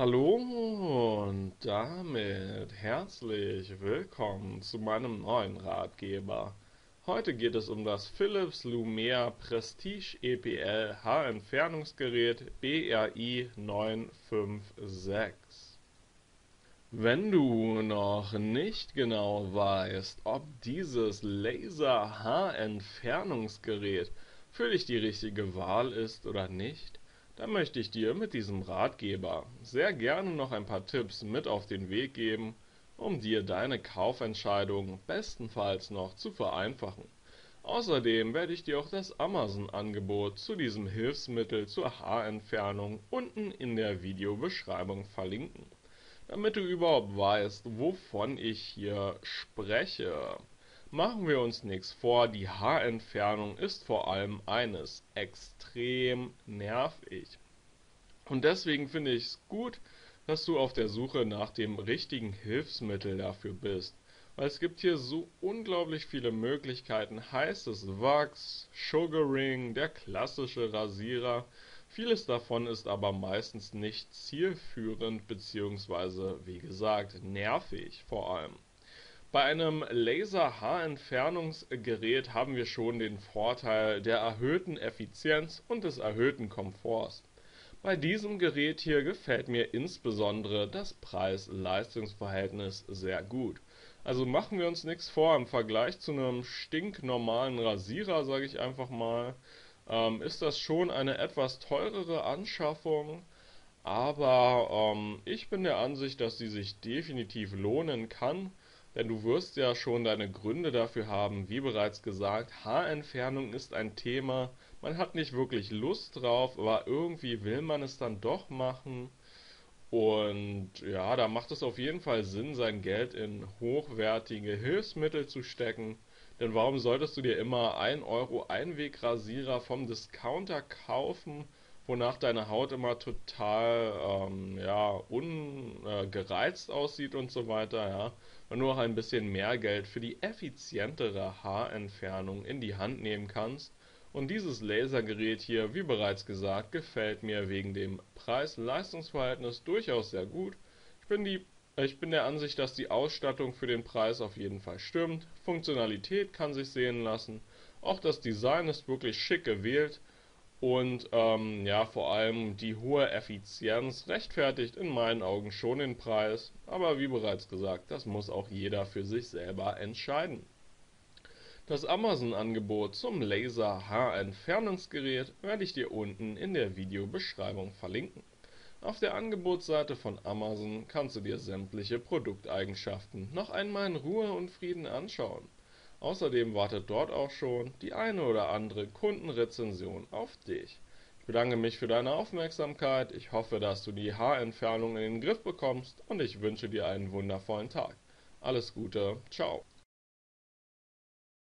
Hallo und damit herzlich willkommen zu meinem neuen Ratgeber. Heute geht es um das Philips Lumea Prestige EPL Haarentfernungsgerät BRI 956. Wenn du noch nicht genau weißt, ob dieses Laser-Haarentfernungsgerät für dich die richtige Wahl ist oder nicht, dann möchte ich dir mit diesem Ratgeber sehr gerne noch ein paar Tipps mit auf den Weg geben, um dir deine Kaufentscheidung bestenfalls noch zu vereinfachen. Außerdem werde ich dir auch das Amazon-Angebot zu diesem Hilfsmittel zur Haarentfernung unten in der Videobeschreibung verlinken, damit du überhaupt weißt, wovon ich hier spreche. Machen wir uns nichts vor, die Haarentfernung ist vor allem eines: extrem nervig. Und deswegen finde ich es gut, dass du auf der Suche nach dem richtigen Hilfsmittel dafür bist. Weil es gibt hier so unglaublich viele Möglichkeiten: heißes Wachs, Sugaring, der klassische Rasierer. Vieles davon ist aber meistens nicht zielführend bzw. wie gesagt nervig vor allem. Bei einem Laser-Haarentfernungsgerät haben wir schon den Vorteil der erhöhten Effizienz und des erhöhten Komforts. Bei diesem Gerät hier gefällt mir insbesondere das Preis-Leistungs-Verhältnis sehr gut. Also machen wir uns nichts vor, im Vergleich zu einem stinknormalen Rasierer, sage ich einfach mal, ist das schon eine etwas teurere Anschaffung, aber ich bin der Ansicht, dass sie sich definitiv lohnen kann, denn du wirst ja schon deine Gründe dafür haben. Wie bereits gesagt, Haarentfernung ist ein Thema. Man hat nicht wirklich Lust drauf, aber irgendwie will man es dann doch machen. Und ja, da macht es auf jeden Fall Sinn, sein Geld in hochwertige Hilfsmittel zu stecken. Denn warum solltest du dir immer 1 € Einwegrasierer vom Discounter kaufen, wonach deine Haut immer total ja, ungereizt aussieht und so weiter, ja, und nur noch ein bisschen mehr Geld für die effizientere Haarentfernung in die Hand nehmen kannst. Und dieses Lasergerät hier, wie bereits gesagt, gefällt mir wegen dem Preis-Leistungs-Verhältnis durchaus sehr gut. Ich bin der Ansicht, dass die Ausstattung für den Preis auf jeden Fall stimmt. Funktionalität kann sich sehen lassen. Auch das Design ist wirklich schick gewählt. Und ja, vor allem die hohe Effizienz rechtfertigt in meinen Augen schon den Preis. Aber wie bereits gesagt, das muss auch jeder für sich selber entscheiden. Das Amazon-Angebot zum Laser-Haarentfernungsgerät werde ich dir unten in der Videobeschreibung verlinken. Auf der Angebotsseite von Amazon kannst du dir sämtliche Produkteigenschaften noch einmal in Ruhe und Frieden anschauen. Außerdem wartet dort auch schon die eine oder andere Kundenrezension auf dich. Ich bedanke mich für deine Aufmerksamkeit. Ich hoffe, dass du die Haarentfernung in den Griff bekommst und ich wünsche dir einen wundervollen Tag. Alles Gute, ciao.